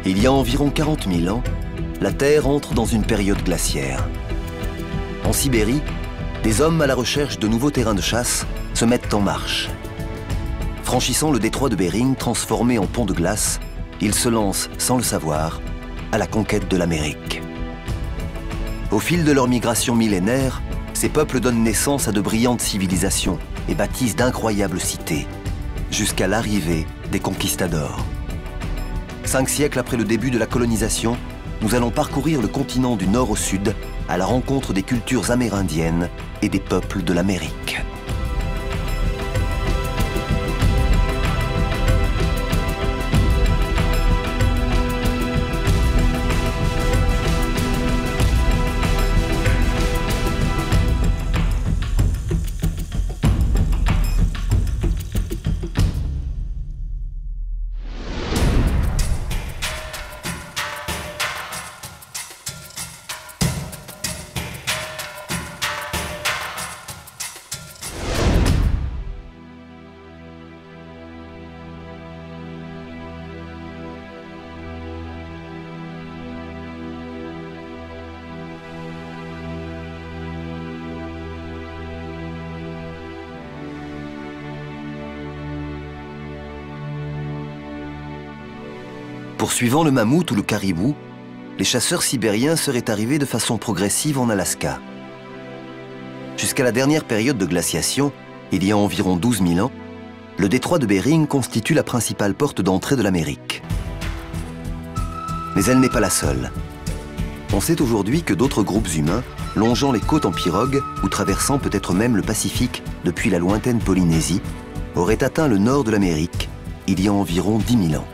Il y a environ 40 000 ans, la Terre entre dans une période glaciaire. En Sibérie, des hommes à la recherche de nouveaux terrains de chasse se mettent en marche. Franchissant le détroit de Bering transformé en pont de glace, ils se lancent, sans le savoir, à la conquête de l'Amérique. Au fil de leur migration millénaire, ces peuples donnent naissance à de brillantes civilisations et bâtissent d'incroyables cités, jusqu'à l'arrivée des conquistadors. 5 siècles après le début de la colonisation, nous allons parcourir le continent du nord au sud à la rencontre des cultures amérindiennes et des peuples de l'Amérique. Poursuivant le mammouth ou le caribou, les chasseurs sibériens seraient arrivés de façon progressive en Alaska. Jusqu'à la dernière période de glaciation, il y a environ 12 000 ans, le détroit de Bering constitue la principale porte d'entrée de l'Amérique. Mais elle n'est pas la seule. On sait aujourd'hui que d'autres groupes humains, longeant les côtes en pirogue ou traversant peut-être même le Pacifique depuis la lointaine Polynésie, auraient atteint le nord de l'Amérique il y a environ 10 000 ans.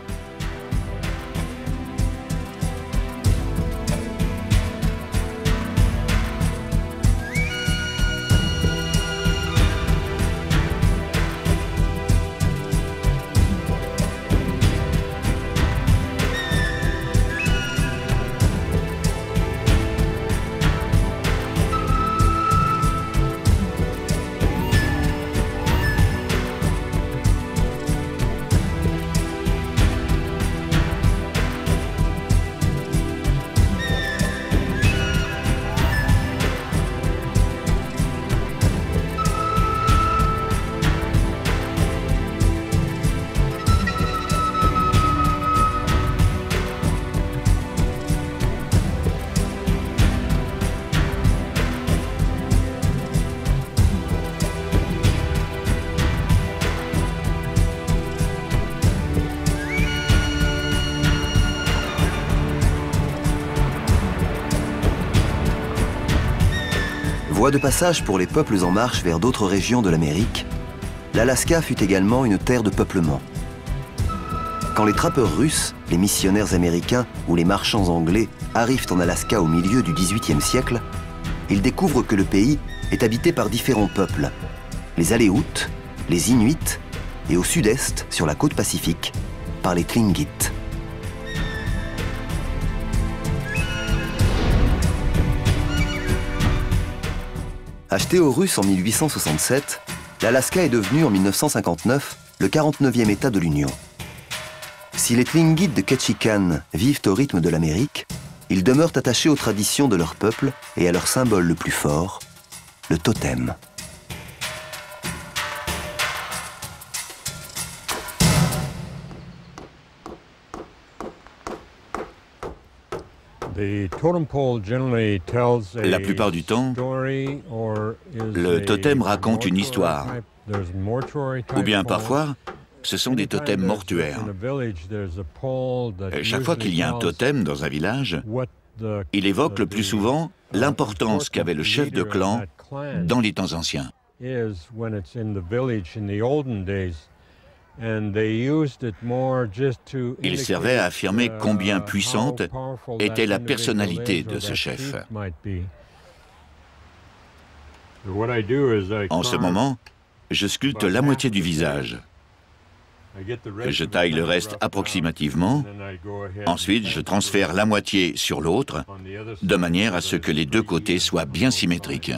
Voie de passage pour les peuples en marche vers d'autres régions de l'Amérique, l'Alaska fut également une terre de peuplement. Quand les trappeurs russes, les missionnaires américains ou les marchands anglais arrivent en Alaska au milieu du XVIIIe siècle, ils découvrent que le pays est habité par différents peuples, les Aléoutes, les Inuits et au sud-est, sur la côte pacifique, par les Tlingits. Acheté aux Russes en 1867, l'Alaska est devenu en 1959 le 49e État de l'Union. Si les Tlingits de Ketchikan vivent au rythme de l'Amérique, ils demeurent attachés aux traditions de leur peuple et à leur symbole le plus fort, le totem. La plupart du temps, le totem raconte une histoire, ou bien parfois, ce sont des totems mortuaires. Chaque fois qu'il y a un totem dans un village, il évoque le plus souvent l'importance qu'avait le chef de clan dans les temps anciens. Il servait à affirmer combien puissante était la personnalité de ce chef. En ce moment, je sculpte la moitié du visage. Je taille le reste approximativement. Ensuite, je transfère la moitié sur l'autre, de manière à ce que les deux côtés soient bien symétriques.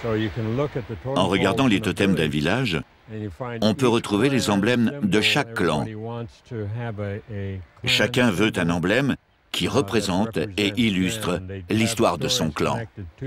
En regardant les totems d'un village, on peut retrouver les emblèmes de chaque clan. Chacun veut un emblème qui représente et illustre l'histoire de son clan.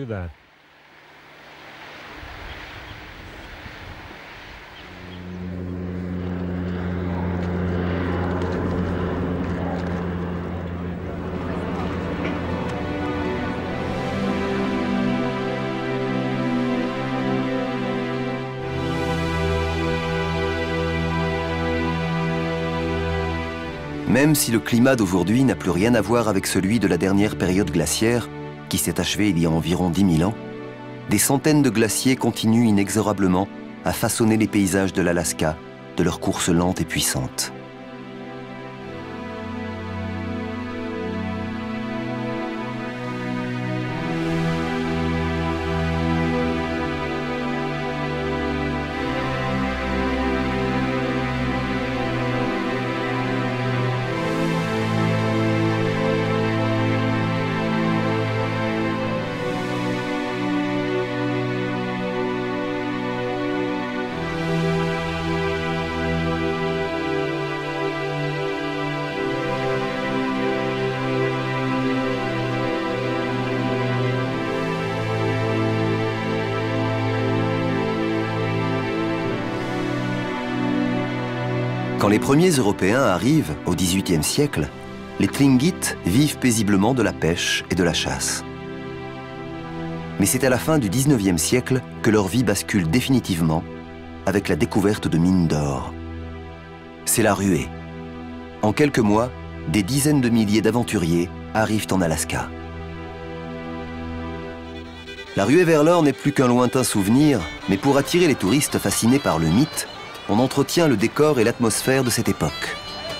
Même si le climat d'aujourd'hui n'a plus rien à voir avec celui de la dernière période glaciaire, qui s'est achevée il y a environ 10 000 ans, des centaines de glaciers continuent inexorablement à façonner les paysages de l'Alaska, de leur course lente et puissante. Quand les premiers Européens arrivent au XVIIIe siècle, les Tlingits vivent paisiblement de la pêche et de la chasse. Mais c'est à la fin du XIXe siècle que leur vie bascule définitivement avec la découverte de mines d'or. C'est la ruée. En quelques mois, des dizaines de milliers d'aventuriers arrivent en Alaska. La ruée vers l'or n'est plus qu'un lointain souvenir, mais pour attirer les touristes fascinés par le mythe, on entretient le décor et l'atmosphère de cette époque.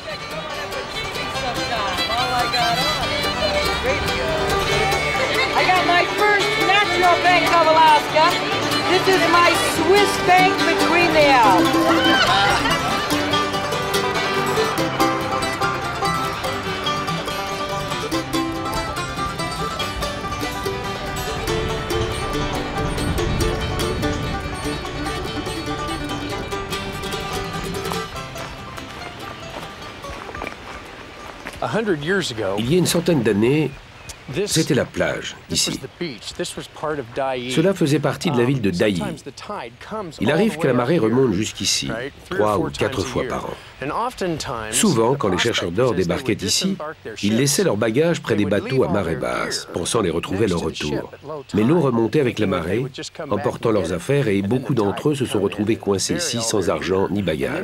Il y a une centaine d'années, c'était la plage, ici. Cela faisait partie de la ville de Dyea. Il arrive que la marée remonte jusqu'ici, 3 ou 4 fois par an. Souvent, quand les chercheurs d'or débarquaient ici, ils laissaient leurs bagages près des bateaux à marée basse, pensant les retrouver à leur retour. Mais l'eau remontait avec la marée, emportant leurs affaires, et beaucoup d'entre eux se sont retrouvés coincés ici sans argent ni bagages.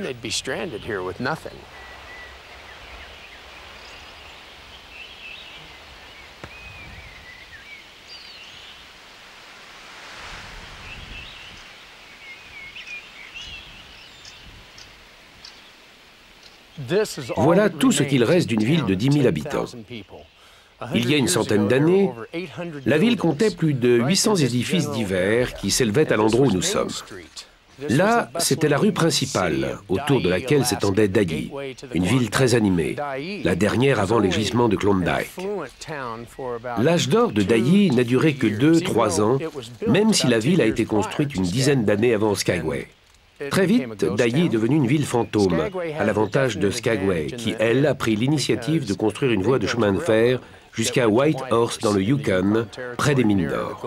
Voilà tout ce qu'il reste d'une ville de 10 000 habitants. Il y a une centaine d'années, la ville comptait plus de 800 édifices divers qui s'élevaient à l'endroit où nous sommes. Là, c'était la rue principale, autour de laquelle s'étendait Dyea, une ville très animée, la dernière avant les gisements de Klondike. L'âge d'or de Dyea n'a duré que 2-3 ans, même si la ville a été construite une dizaine d'années avant Skagway. Très vite, Dyea est devenue une ville fantôme, à l'avantage de Skagway, qui, elle, a pris l'initiative de construire une voie de chemin de fer jusqu'à Whitehorse dans le Yukon, près des mines d'or.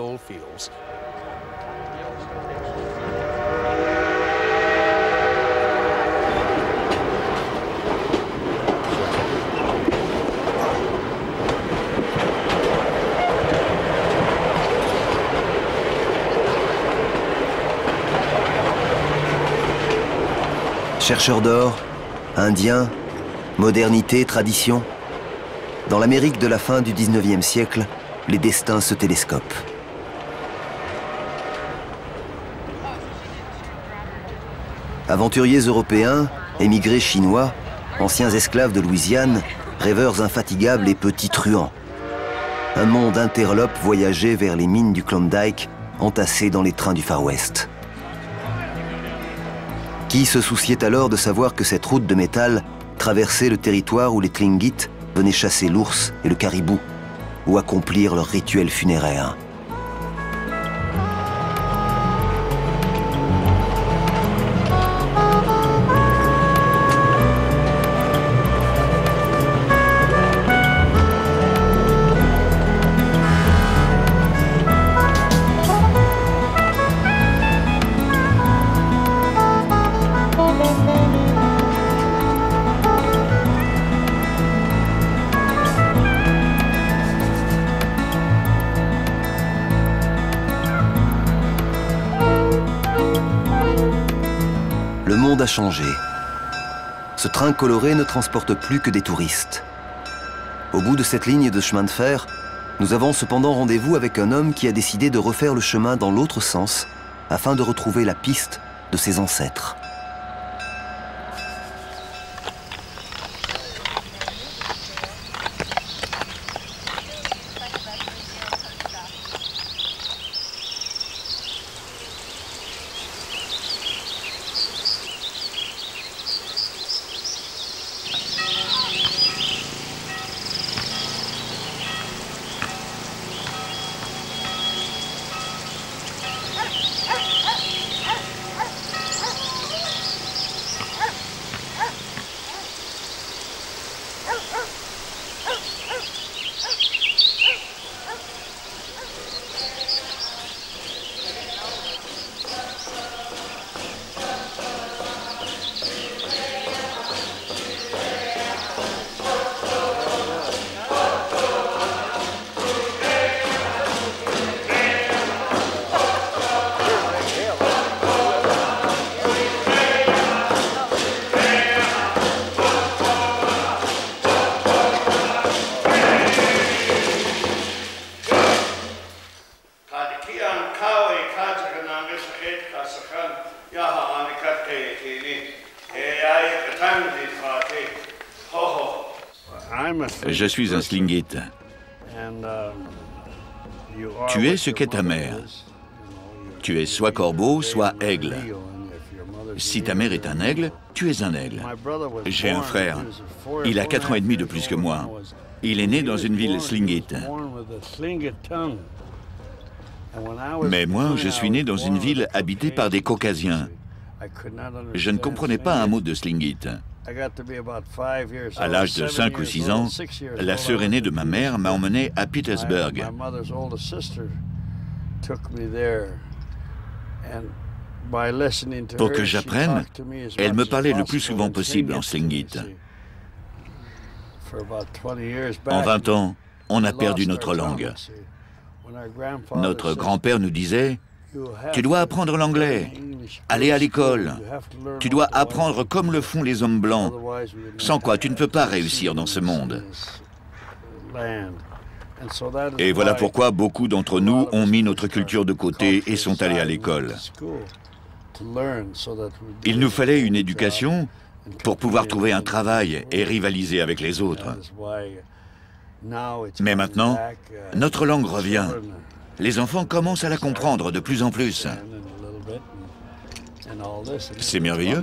Chercheurs d'or, Indiens, modernité, tradition. Dans l'Amérique de la fin du XIXe siècle, les destins se télescopent. Aventuriers européens, émigrés chinois, anciens esclaves de Louisiane, rêveurs infatigables et petits truands. Un monde interlope voyageait vers les mines du Klondike, entassés dans les trains du Far West. Qui se souciait alors de savoir que cette route de métal traversait le territoire où les Tlingits venaient chasser l'ours et le caribou, ou accomplir leur rituel funéraire? Le monde a changé. Ce train coloré ne transporte plus que des touristes. Au bout de cette ligne de chemin de fer, nous avons cependant rendez-vous avec un homme qui a décidé de refaire le chemin dans l'autre sens afin de retrouver la piste de ses ancêtres. Je suis un Tlingit. Tu es ce qu'est ta mère. Tu es soit corbeau, soit aigle. Si ta mère est un aigle, tu es un aigle. J'ai un frère. Il a 4 ans et demi de plus que moi. Il est né dans une ville Tlingit. Mais moi, je suis né dans une ville habitée par des Caucasiens. Je ne comprenais pas un mot de Tlingit. À l'âge de 5 ou 6 ans, la sœur aînée de ma mère m'a emmené à Petersburg. Pour que j'apprenne, elle me parlait le plus souvent possible en Tlingit. En 20 ans, on a perdu notre langue. Notre grand-père nous disait « Tu dois apprendre l'anglais, aller à l'école. Tu dois apprendre comme le font les hommes blancs, sans quoi tu ne peux pas réussir dans ce monde. » Et voilà pourquoi beaucoup d'entre nous ont mis notre culture de côté et sont allés à l'école. Il nous fallait une éducation pour pouvoir trouver un travail et rivaliser avec les autres. Mais maintenant, notre langue revient. Les enfants commencent à la comprendre de plus en plus. C'est merveilleux.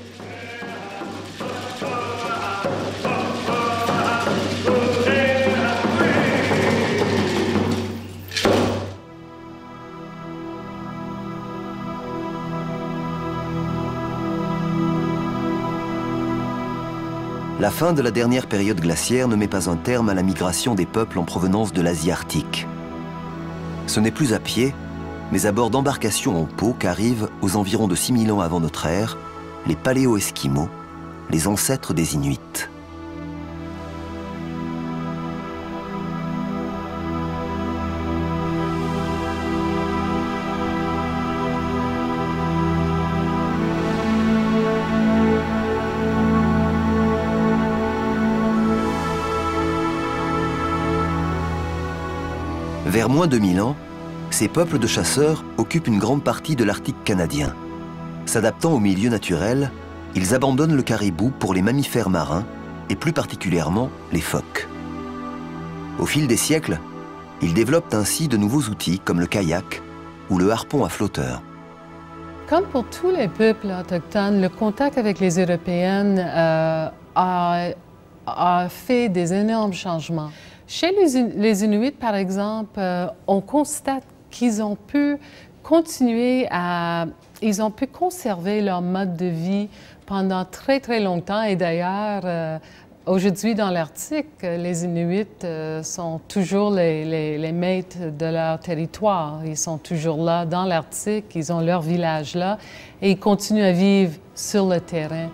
La fin de la dernière période glaciaire ne met pas un terme à la migration des peuples en provenance de l'Asie arctique. Ce n'est plus à pied, mais à bord d'embarcations en peau qu'arrivent, aux environs de 6000 ans avant notre ère, les paléo-esquimaux, les ancêtres des Inuits. Vers moins de 1000 ans, ces peuples de chasseurs occupent une grande partie de l'Arctique canadien. S'adaptant au milieu naturel, ils abandonnent le caribou pour les mammifères marins et plus particulièrement les phoques. Au fil des siècles, ils développent ainsi de nouveaux outils comme le kayak ou le harpon à flotteur. Comme pour tous les peuples autochtones, le contact avec les Européennes a fait des énormes changements. Chez les Inuits, par exemple, on constate qu'ils ont pu continuer ils ont pu conserver leur mode de vie pendant très, très longtemps. Et d'ailleurs, aujourd'hui, dans l'Arctique, les Inuits sont toujours les maîtres de leur territoire. Ils sont toujours là, dans l'Arctique, ils ont leur village là, et ils continuent à vivre sur le terrain.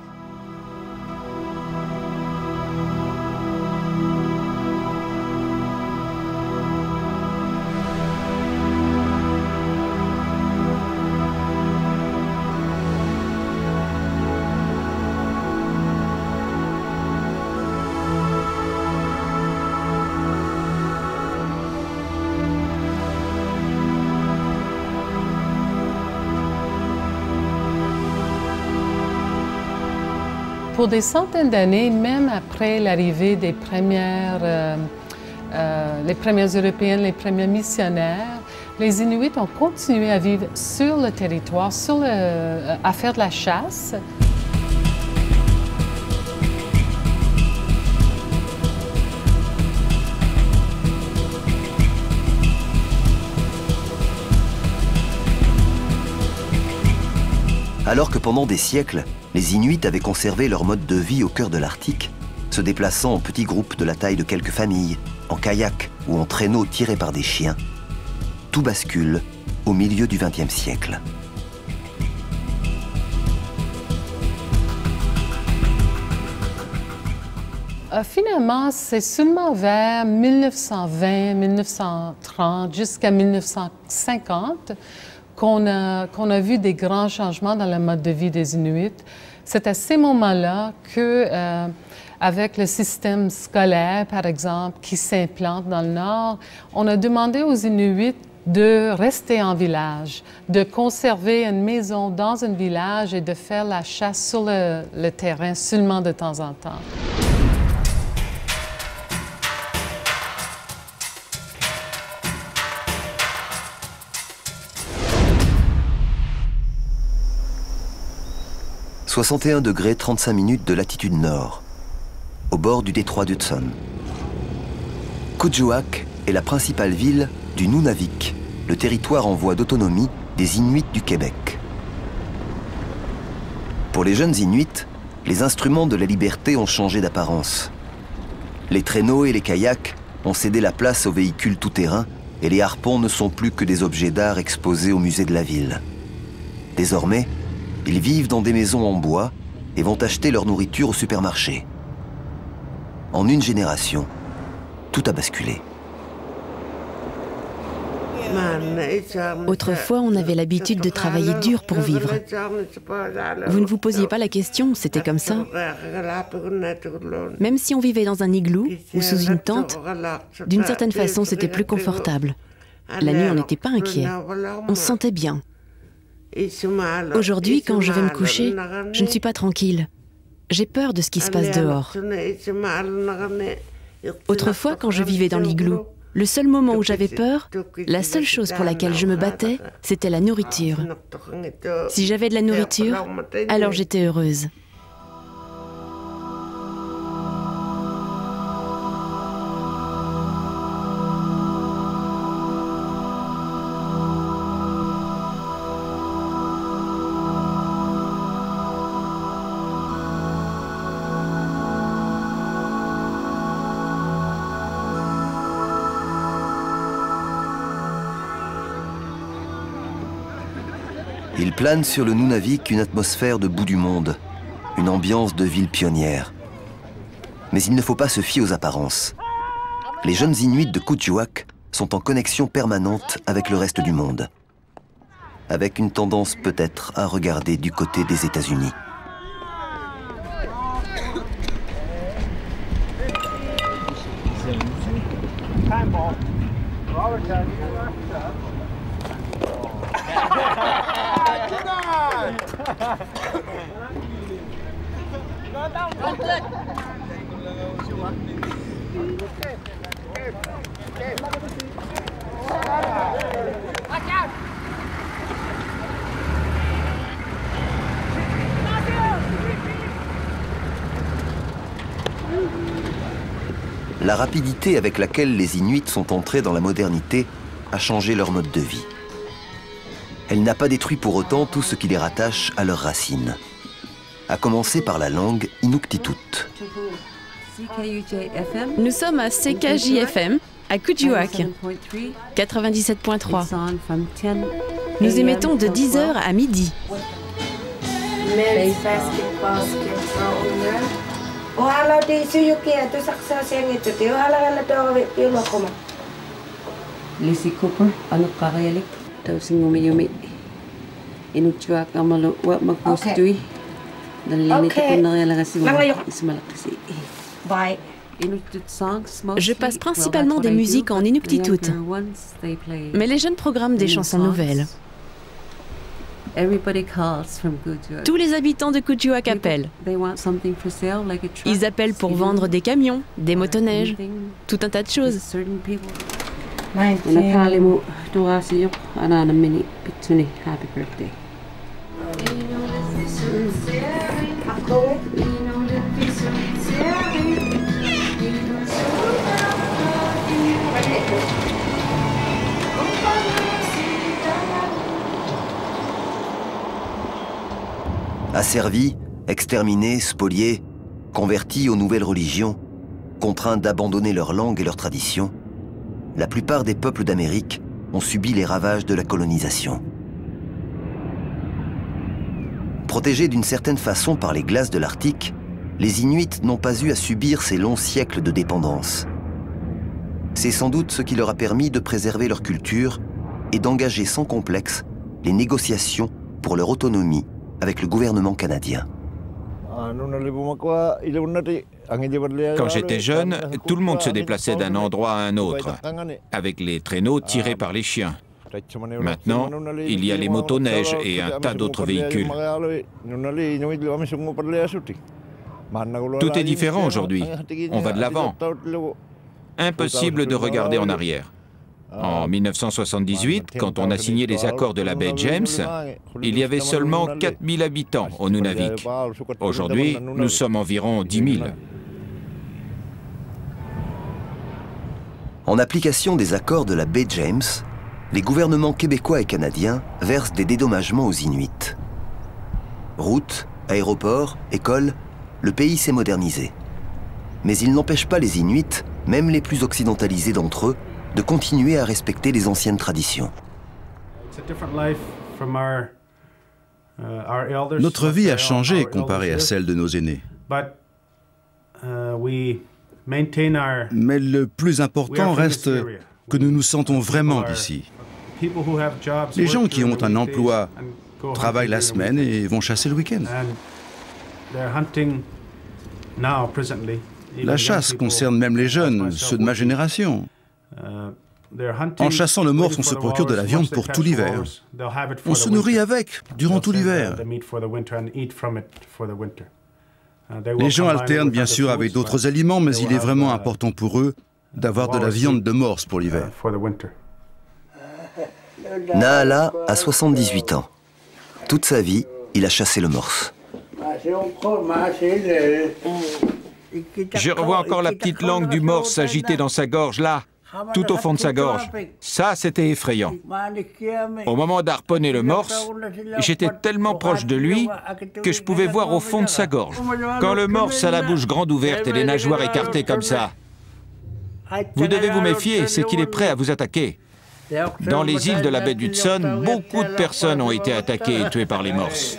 pour des centaines d'années, même après l'arrivée des les premiers Européens, les premiers missionnaires, les Inuits ont continué à vivre sur le territoire, à faire de la chasse. Alors que pendant des siècles, les Inuits avaient conservé leur mode de vie au cœur de l'Arctique, se déplaçant en petits groupes de la taille de quelques familles, en kayak ou en traîneau tirés par des chiens, tout bascule au milieu du XXe siècle. Finalement, c'est seulement vers 1920, 1930, jusqu'à 1950 qu'on a vu des grands changements dans le mode de vie des Inuits. C'est à ces moments-là que, avec le système scolaire, par exemple, qui s'implante dans le Nord, on a demandé aux Inuits de rester en village, de conserver une maison dans un village et de faire la chasse sur le terrain seulement de temps en temps. « 61 degrés 35 minutes de latitude nord, au bord du détroit d'Hudson. Kuujjuaq est la principale ville du Nunavik, le territoire en voie d'autonomie des Inuits du Québec. Pour les jeunes Inuits, les instruments de la liberté ont changé d'apparence. Les traîneaux et les kayaks ont cédé la place aux véhicules tout-terrain et les harpons ne sont plus que des objets d'art exposés au musée de la ville. Désormais, ils vivent dans des maisons en bois et vont acheter leur nourriture au supermarché. En une génération, tout a basculé. Autrefois, on avait l'habitude de travailler dur pour vivre. Vous ne vous posiez pas la question, c'était comme ça. Même si on vivait dans un igloo ou sous une tente, d'une certaine façon, c'était plus confortable. La nuit, on n'était pas inquiet. On se sentait bien. Aujourd'hui, quand je vais me coucher, je ne suis pas tranquille. J'ai peur de ce qui se passe dehors. Autrefois, quand je vivais dans l'igloo, le seul moment où j'avais peur, la seule chose pour laquelle je me battais, c'était la nourriture. Si j'avais de la nourriture, alors j'étais heureuse. Il plane sur le Nunavik une atmosphère de bout du monde, une ambiance de ville pionnière. Mais il ne faut pas se fier aux apparences. Les jeunes Inuits de Kuujjuaq sont en connexion permanente avec le reste du monde, avec une tendance peut-être à regarder du côté des États-Unis. La rapidité avec laquelle les Inuits sont entrés dans la modernité a changé leur mode de vie. Elle n'a pas détruit pour autant tout ce qui les rattache à leurs racines, à commencer par la langue inuktitut. Nous sommes à CKJFM, à Kuujjuaq, 97.3. Nous émettons de 10h à midi. Je passe principalement des musiques en inuktitut, mais les jeunes programment des chansons nouvelles. Tous les habitants de Kuujjuaq appellent. Ils appellent pour vendre des camions, des motoneiges, tout un tas de choses. Asservis, exterminés, spoliés, convertis aux nouvelles religions, contraints d'abandonner leur langue et leurs traditions, la plupart des peuples d'Amérique ont subi les ravages de la colonisation. Protégés d'une certaine façon par les glaces de l'Arctique, les Inuits n'ont pas eu à subir ces longs siècles de dépendance. C'est sans doute ce qui leur a permis de préserver leur culture et d'engager sans complexe les négociations pour leur autonomie avec le gouvernement canadien. Quand j'étais jeune, tout le monde se déplaçait d'un endroit à un autre, avec les traîneaux tirés par les chiens. Maintenant, il y a les motoneiges et un tas d'autres véhicules. Tout est différent aujourd'hui. On va de l'avant. Impossible de regarder en arrière. En 1978, quand on a signé les accords de la baie James, il y avait seulement 4000 habitants au Nunavik. Aujourd'hui, nous sommes environ 10 000. En application des accords de la baie James, les gouvernements québécois et canadiens versent des dédommagements aux Inuits. Routes, aéroports, écoles, le pays s'est modernisé. Mais il n'empêche pas les Inuits, même les plus occidentalisés d'entre eux, de continuer à respecter les anciennes traditions. Notre vie a changé comparée à celle de nos aînés. Mais le plus important reste que nous nous sentons vraiment d'ici. Les gens qui ont un emploi travaillent la semaine et vont chasser le week-end. La chasse concerne même les jeunes, ceux de ma génération. En chassant le morse, on se procure de la viande pour tout l'hiver. On se nourrit avec durant tout l'hiver. Les gens alternent bien sûr avec d'autres aliments, mais il est vraiment important pour eux d'avoir de la viande de morse pour l'hiver. Naala a 78 ans. Toute sa vie, il a chassé le morse. Je revois encore la petite langue du morse s'agiter dans sa gorge, là, tout au fond de sa gorge. Ça, c'était effrayant. Au moment d'harponner le morse, j'étais tellement proche de lui que je pouvais voir au fond de sa gorge. Quand le morse a la bouche grande ouverte et les nageoires écartées comme ça, vous devez vous méfier, c'est qu'il est prêt à vous attaquer. Dans les îles de la baie d'Hudson, beaucoup de personnes ont été attaquées et tuées par les morses.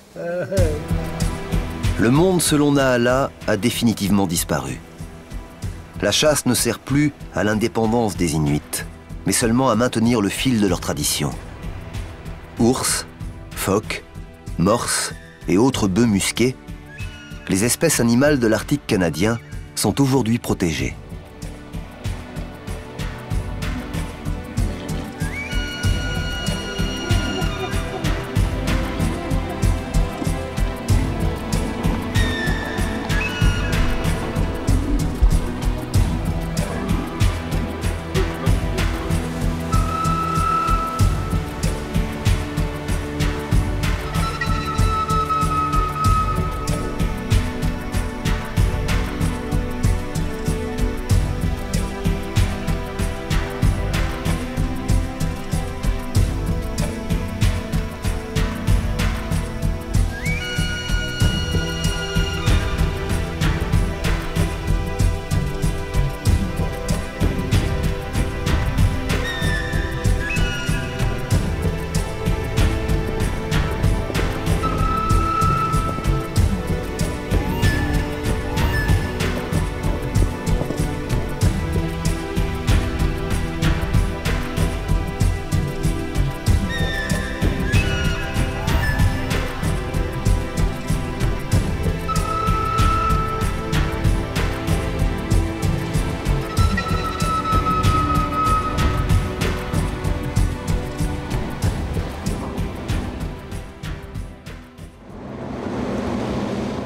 Le monde, selon Naala, a définitivement disparu. La chasse ne sert plus à l'indépendance des Inuits, mais seulement à maintenir le fil de leur tradition. Ours, phoques, morses et autres bœufs musqués, les espèces animales de l'Arctique canadien sont aujourd'hui protégées.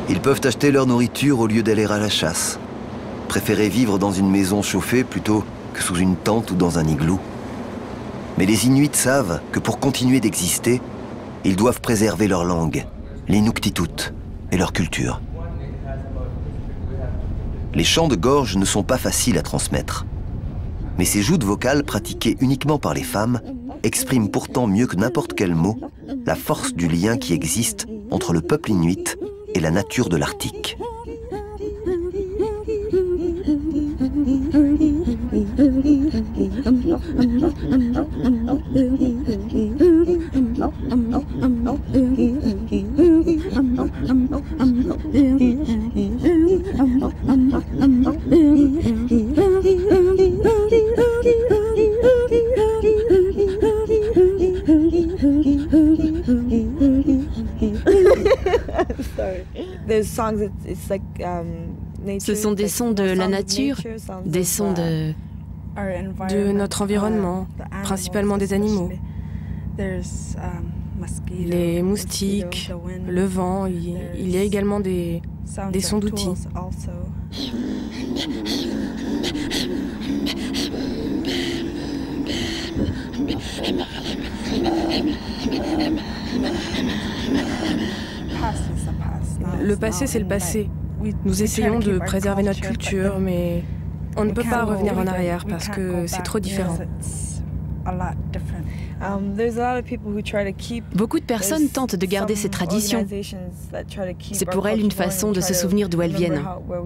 Ils peuvent acheter leur nourriture au lieu d'aller à la chasse, préférer vivre dans une maison chauffée plutôt que sous une tente ou dans un igloo. Mais les Inuits savent que pour continuer d'exister, ils doivent préserver leur langue, l'Inuktitut, et leur culture. Les chants de gorge ne sont pas faciles à transmettre. Mais ces joutes vocales pratiquées uniquement par les femmes expriment pourtant mieux que n'importe quel mot la force du lien qui existe entre le peuple inuit et la nature de l'Arctique. Ce sont des sons de la nature, des sons de notre environnement, principalement des animaux. Les moustiques, le vent, il y a également des sons d'outils. Le passé, c'est le passé. Nous essayons de préserver notre culture, mais on ne peut pas revenir en arrière parce que c'est trop différent. Beaucoup de personnes tentent de garder ces traditions. C'est pour elles une façon de se souvenir d'où elles viennent.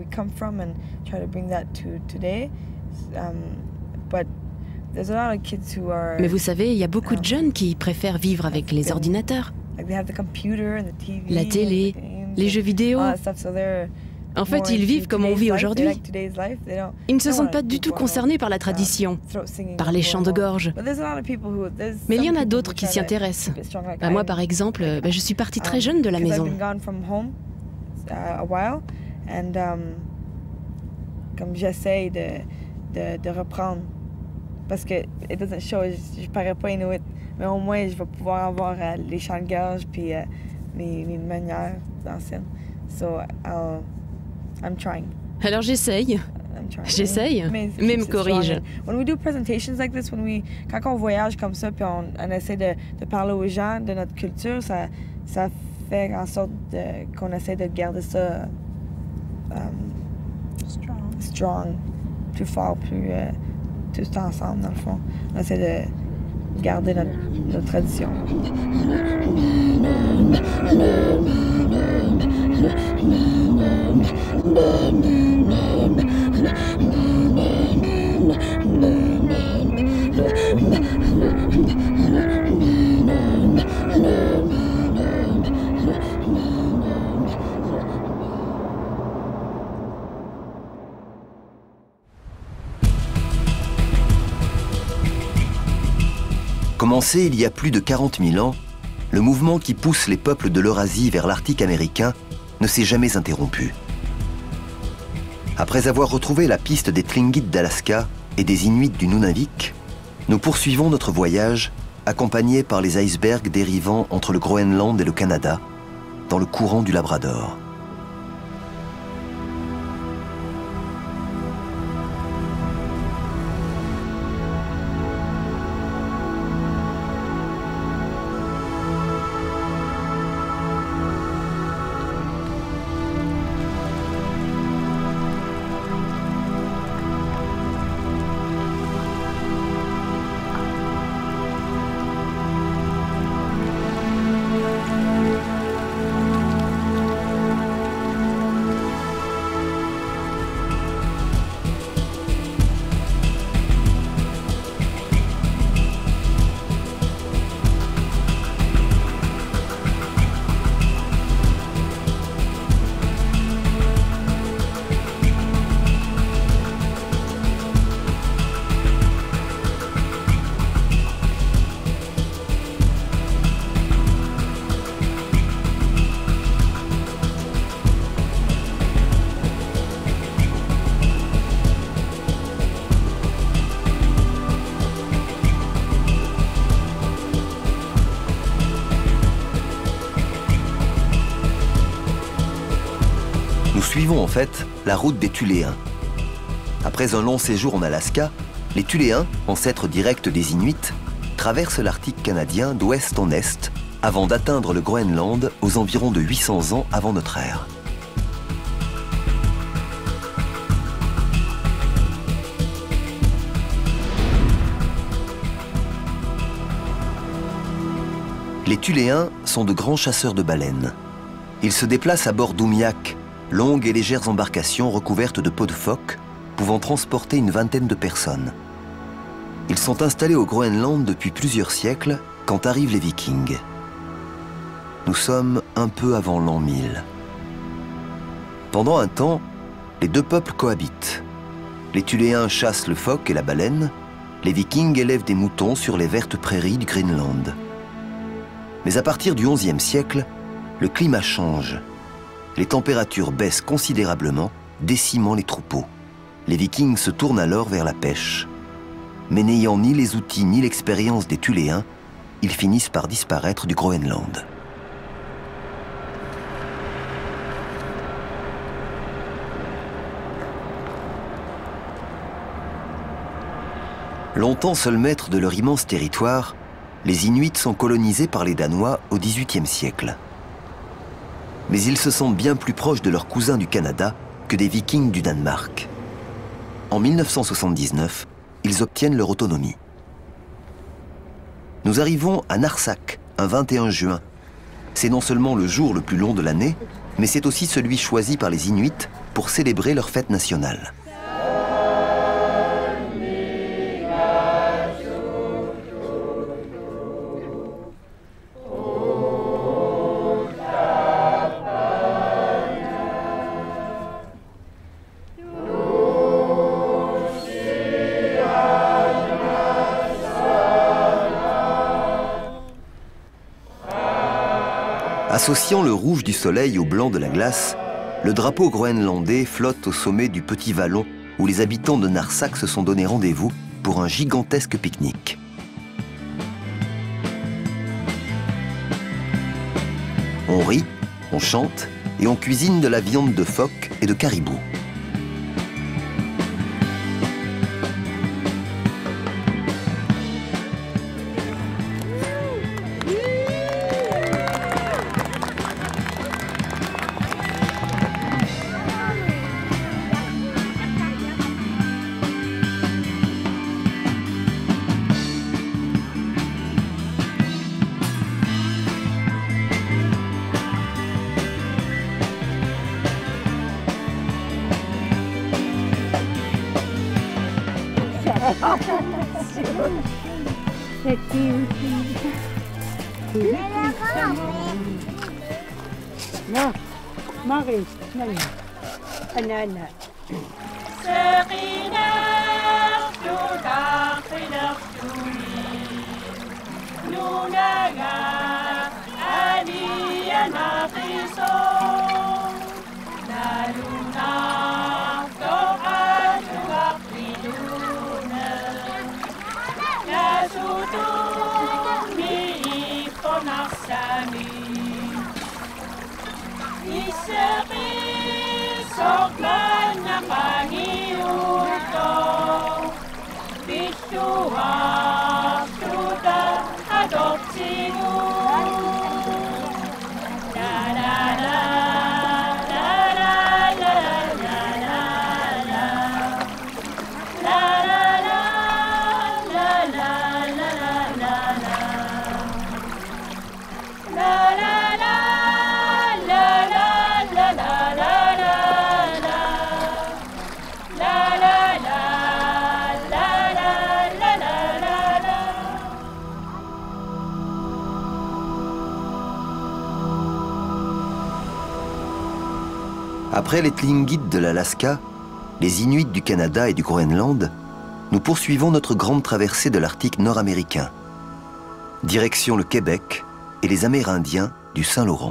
Mais vous savez, il y a beaucoup de jeunes qui préfèrent vivre avec les ordinateurs, la télé, les jeux vidéo. En fait, ils vivent comme on vit aujourd'hui. Ils ne se sentent pas du tout concernés par la tradition, par les chants de gorge. Mais il y en a d'autres qui s'y intéressent. Moi, par exemple, je suis partie très jeune de la maison. Comme j'essaie de reprendre. Parce que je ne parais pas inuit, mais au moins je vais pouvoir avoir les chants de gorge puis mes manières d'anciennes. So I'm trying. Alors j'essaye. J'essaye, mais me corrige. Quand on voyage comme ça, puis on essaie de parler aux gens de notre culture, ça fait en sorte qu'on essaie de garder ça strong, plus fort, plus tous ensemble dans le fond. On essaie de garder notre tradition. Commencé il y a plus de 40 000 ans, le mouvement qui pousse les peuples de l'Eurasie vers l'Arctique américain ne s'est jamais interrompu. Après avoir retrouvé la piste des Tlingits d'Alaska et des Inuits du Nunavik, nous poursuivons notre voyage accompagnés par les icebergs dérivant entre le Groenland et le Canada, dans le courant du Labrador. suivons en fait la route des Thuléens. Après un long séjour en Alaska, les Thuléens, ancêtres directs des Inuits, traversent l'Arctique canadien d'ouest en est avant d'atteindre le Groenland aux environs de 800 ans avant notre ère. Les Thuléens sont de grands chasseurs de baleines. Ils se déplacent à bord d'oumiaks, longues et légères embarcations recouvertes de peaux de phoque, pouvant transporter une vingtaine de personnes. Ils sont installés au Groenland depuis plusieurs siècles quand arrivent les Vikings. Nous sommes un peu avant l'an 1000. Pendant un temps, les deux peuples cohabitent. Les Thuléens chassent le phoque et la baleine, les Vikings élèvent des moutons sur les vertes prairies du Groenland. Mais à partir du XIe siècle, le climat change. Les températures baissent considérablement, décimant les troupeaux. Les Vikings se tournent alors vers la pêche. Mais n'ayant ni les outils ni l'expérience des Thuléens, ils finissent par disparaître du Groenland. Longtemps seuls maîtres de leur immense territoire, les Inuits sont colonisés par les Danois au XVIIIe siècle. Mais ils se sentent bien plus proches de leurs cousins du Canada que des Vikings du Danemark. En 1979, ils obtiennent leur autonomie. Nous arrivons à Narsaq, un 21 juin. C'est non seulement le jour le plus long de l'année, mais c'est aussi celui choisi par les Inuits pour célébrer leur fête nationale. Associant le rouge du soleil au blanc de la glace, le drapeau groenlandais flotte au sommet du petit vallon où les habitants de Narsaq se sont donné rendez-vous pour un gigantesque pique-nique. On rit, on chante et on cuisine de la viande de phoque et de caribou. No, Maris, no, banana. Après les Tlingit de l'Alaska, les Inuits du Canada et du Groenland, nous poursuivons notre grande traversée de l'Arctique nord-américain. Direction le Québec et les Amérindiens du Saint-Laurent.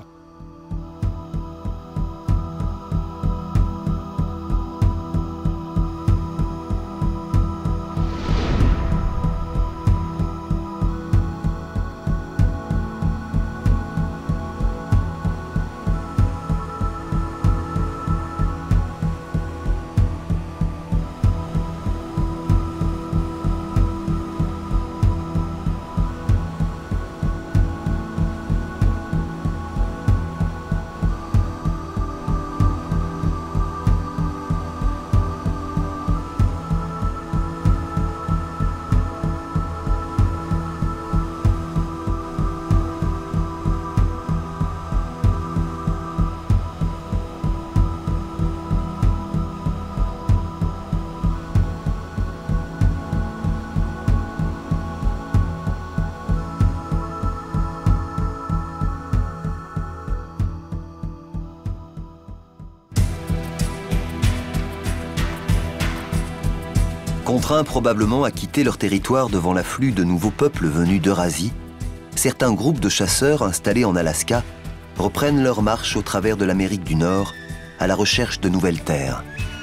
Contraints probablement à quitter leur territoire devant l'afflux de nouveaux peuples venus d'Eurasie, certains groupes de chasseurs installés en Alaska reprennent leur marche au travers de l'Amérique du Nord à la recherche de nouvelles terres.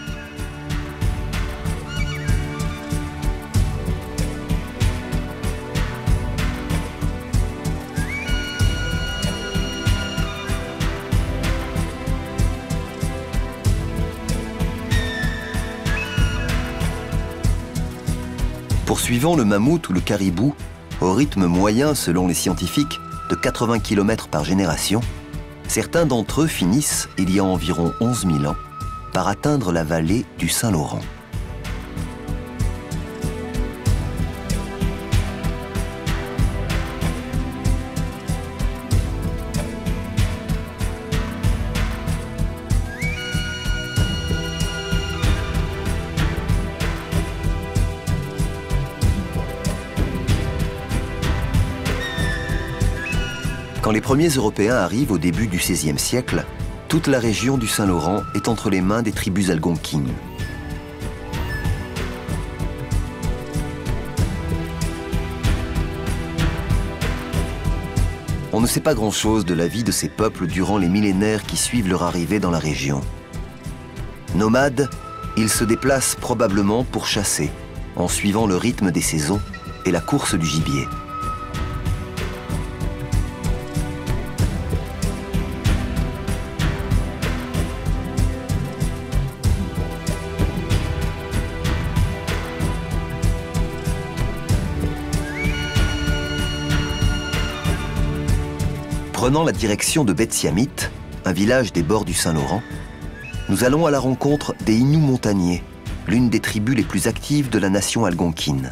Poursuivant le mammouth ou le caribou, au rythme moyen selon les scientifiques de 80 km par génération, certains d'entre eux finissent, il y a environ 11 000 ans, par atteindre la vallée du Saint-Laurent. Quand les premiers Européens arrivent au début du XVIe siècle, toute la région du Saint-Laurent est entre les mains des tribus algonquines. On ne sait pas grand-chose de la vie de ces peuples durant les millénaires qui suivent leur arrivée dans la région. Nomades, ils se déplacent probablement pour chasser, en suivant le rythme des saisons et la course du gibier. Prenant la direction de Betsiamit, un village des bords du Saint-Laurent, nous allons à la rencontre des Inuits montagnais, l'une des tribus les plus actives de la nation algonquine.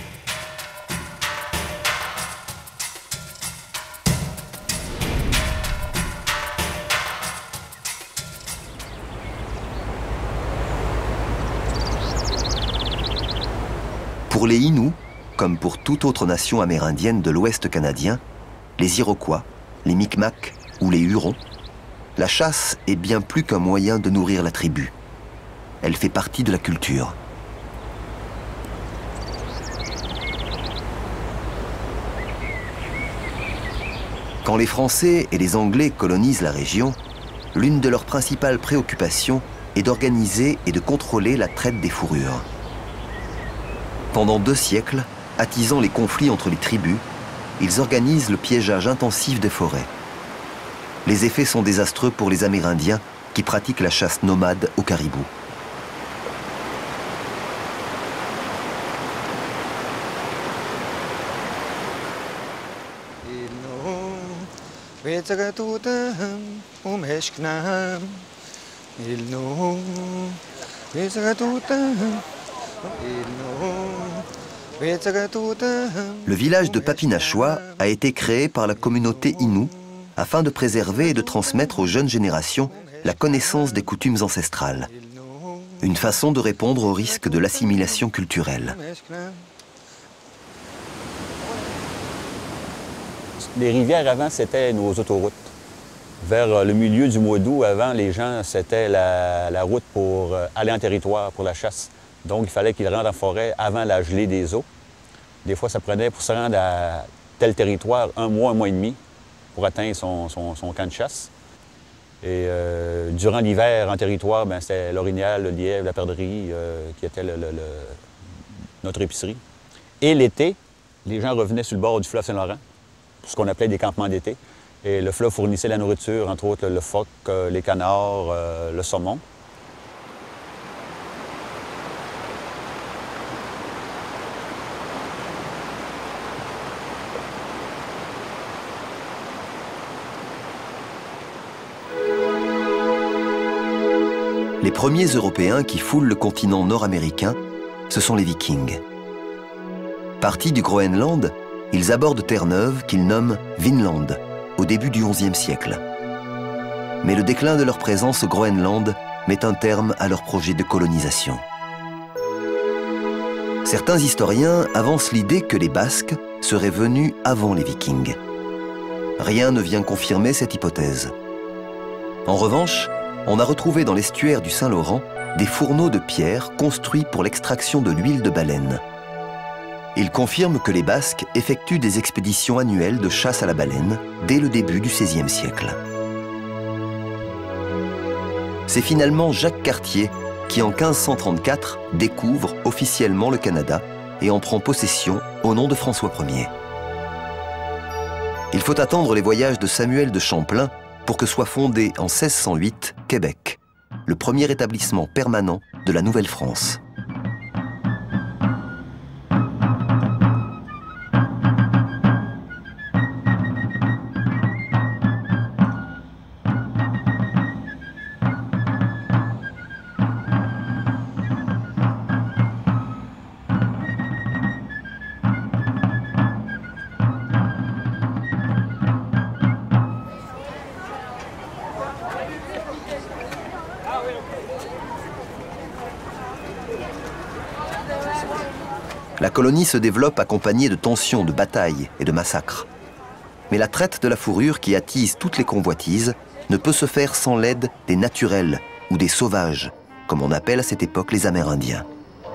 Pour les Inuits, comme pour toute autre nation amérindienne de l'Ouest canadien, les Iroquois, les Micmacs ou les Hurons, la chasse est bien plus qu'un moyen de nourrir la tribu. Elle fait partie de la culture. Quand les Français et les Anglais colonisent la région, l'une de leurs principales préoccupations est d'organiser et de contrôler la traite des fourrures. Pendant 2 siècles, attisant les conflits entre les tribus, ils organisent le piégeage intensif des forêts. Les effets sont désastreux pour les Amérindiens qui pratiquent la chasse nomade au caribou. Le village de Papinachois a été créé par la communauté Innu afin de préserver et de transmettre aux jeunes générations la connaissance des coutumes ancestrales. Une façon de répondre au risque de l'assimilation culturelle. Les rivières avant, c'était nos autoroutes. Vers le milieu du mois d'août, avant, les gens, c'était la route pour aller en territoire, pour la chasse. Donc, il fallait qu'ils rentrent en forêt avant la gelée des eaux. Des fois, ça prenait, pour se rendre à tel territoire, un mois et demi pour atteindre son camp de chasse. Et durant l'hiver, en territoire, c'était l'orignal, le lièvre, la perdrix qui était notre épicerie. Et l'été, les gens revenaient sur le bord du fleuve Saint-Laurent, pour ce qu'on appelait des campements d'été. Et le fleuve fournissait la nourriture, entre autres le phoque, les canards, le saumon. Les premiers Européens qui foulent le continent nord-américain, ce sont les Vikings. Partis du Groenland, ils abordent Terre-Neuve qu'ils nomment Vinland, au début du XIe siècle. Mais le déclin de leur présence au Groenland met un terme à leur projet de colonisation. Certains historiens avancent l'idée que les Basques seraient venus avant les Vikings. Rien ne vient confirmer cette hypothèse. En revanche, on a retrouvé dans l'estuaire du Saint-Laurent des fourneaux de pierre construits pour l'extraction de l'huile de baleine. Il confirme que les Basques effectuent des expéditions annuelles de chasse à la baleine dès le début du XVIe siècle. C'est finalement Jacques Cartier qui, en 1534, découvre officiellement le Canada et en prend possession au nom de François Ier. Il faut attendre les voyages de Samuel de Champlain pour que soit fondé en 1608 Québec, le premier établissement permanent de la Nouvelle-France. La colonie se développe accompagnée de tensions, de batailles et de massacres. Mais la traite de la fourrure qui attise toutes les convoitises ne peut se faire sans l'aide des naturels ou des sauvages, comme on appelle à cette époque les Amérindiens.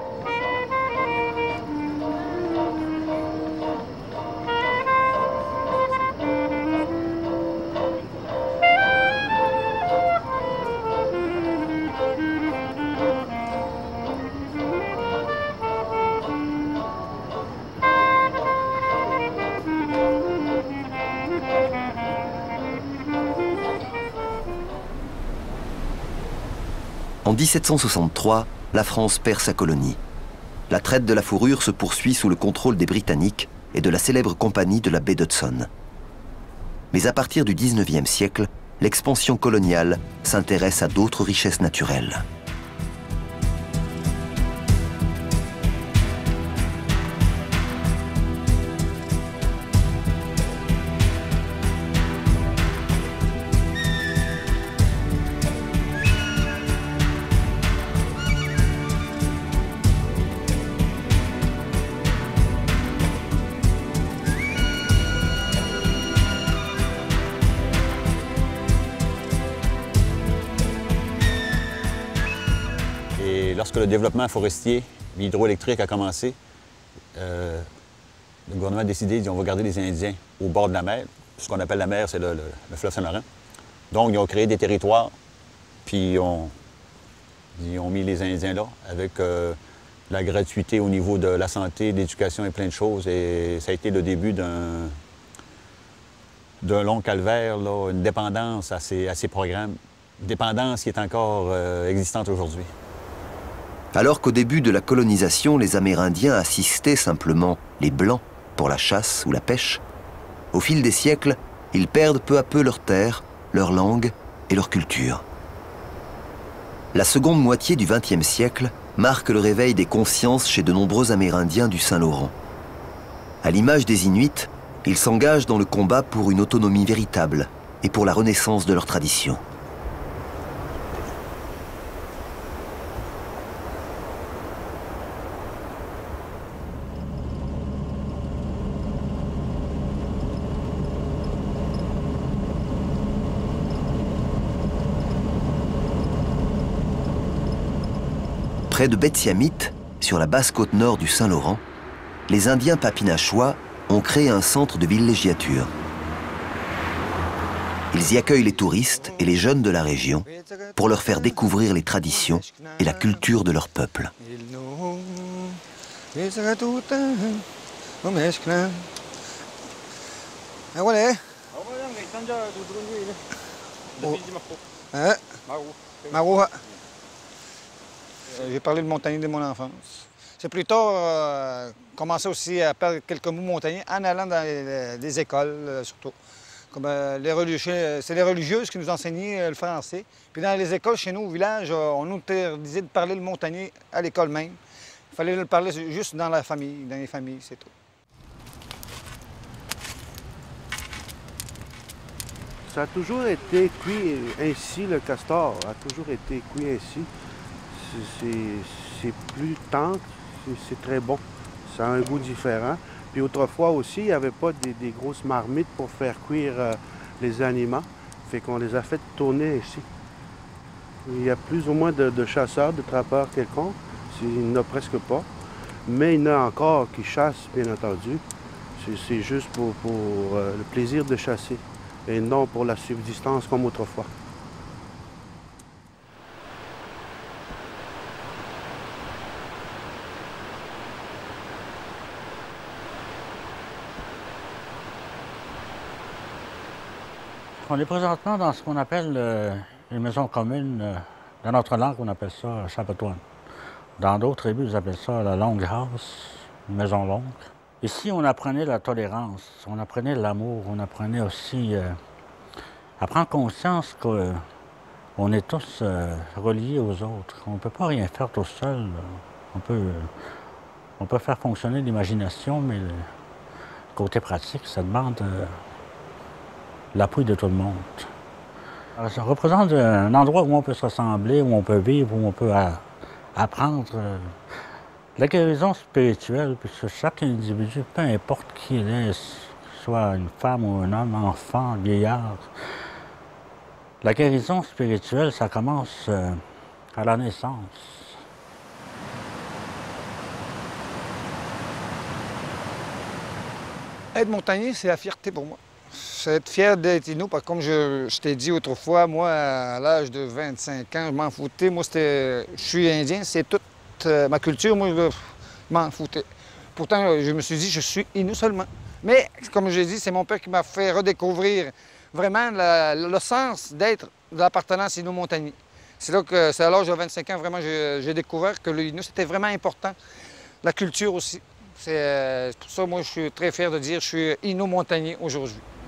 En 1763, la France perd sa colonie. La traite de la fourrure se poursuit sous le contrôle des Britanniques et de la célèbre compagnie de la baie d'Hudson. Mais à partir du XIXe siècle, l'expansion coloniale s'intéresse à d'autres richesses naturelles. Lorsque le développement forestier, l'hydroélectrique a commencé, le gouvernement a décidé, il dit, on va garder les Indiens au bord de la mer. Ce qu'on appelle la mer, c'est le fleuve Saint-Laurent. Donc, ils ont créé des territoires, puis ils ont mis les Indiens là, avec la gratuité au niveau de la santé, de l'éducation et plein de choses. Et ça a été le début d'un long calvaire, là, une dépendance à ces programmes. Une dépendance qui est encore existante aujourd'hui. Alors qu'au début de la colonisation, les Amérindiens assistaient simplement les Blancs pour la chasse ou la pêche, au fil des siècles, ils perdent peu à peu leurs terres, leur langue et leur culture. La seconde moitié du XXe siècle marque le réveil des consciences chez de nombreux Amérindiens du Saint-Laurent. À l'image des Inuits, ils s'engagent dans le combat pour une autonomie véritable et pour la renaissance de leur tradition. Près de Betsiamit, sur la basse côte nord du Saint-Laurent, les Indiens Papinachois ont créé un centre de villégiature. Ils y accueillent les touristes et les jeunes de la région pour leur faire découvrir les traditions et la culture de leur peuple. J'ai parlé de montagnier de mon enfance. C'est plus tard commencer aussi à perdre quelques mots montagnais en allant dans les écoles, surtout. Comme les religieux, c'est les religieuses qui nous enseignaient le français. Puis dans les écoles, chez nous, au village, on nous interdisait de parler le montagnais à l'école même. Il fallait le parler juste dans la famille, dans les familles, c'est tout. Ça a toujours été cuit ainsi, le castor a toujours été cuit ainsi. C'est plus tendre, c'est très bon. Ça a un goût différent. Puis autrefois aussi, il n'y avait pas des grosses marmites pour faire cuire les aliments. Fait qu'on les a fait tourner ici. Il y a plus ou moins de chasseurs, de trappeurs quelconques. Il n'y en a presque pas. Mais il y en a encore qui chassent, bien entendu. C'est juste pour le plaisir de chasser et non pour la subsistance comme autrefois. On est présentement dans ce qu'on appelle une maison commune. Dans notre langue, on appelle ça chapetoine. Dans d'autres tribus, ils appellent ça la long house, une maison longue. Ici, on apprenait la tolérance, on apprenait l'amour, on apprenait aussi à prendre conscience qu'on est tous reliés aux autres. On ne peut pas rien faire tout seul. On peut faire fonctionner l'imagination, mais le côté pratique, ça demande l'appui de tout le monde. Alors, ça représente un endroit où on peut se rassembler, où on peut vivre, où on peut apprendre la guérison spirituelle, puisque chaque individu, peu importe qui il est, soit une femme ou un homme, enfant, vieillard, la guérison spirituelle, ça commence à la naissance. Être montagnier, c'est la fierté pour moi. C'est être fier d'être Innu, parce que comme je t'ai dit autrefois, moi, à l'âge de 25 ans, je m'en foutais. Moi, je suis indien, c'est toute ma culture, moi, je m'en foutais. Pourtant, je me suis dit, je suis Innu seulement. Mais, comme j'ai dit, c'est mon père qui m'a fait redécouvrir vraiment le sens d'être de l'appartenance Innu-Montagnier. C'est là que, c'est à l'âge de 25 ans, vraiment, j'ai découvert que le Innu, c'était vraiment important. La culture aussi. C'est pour ça, moi, je suis très fier de dire que je suis Innu-Montagnier aujourd'hui.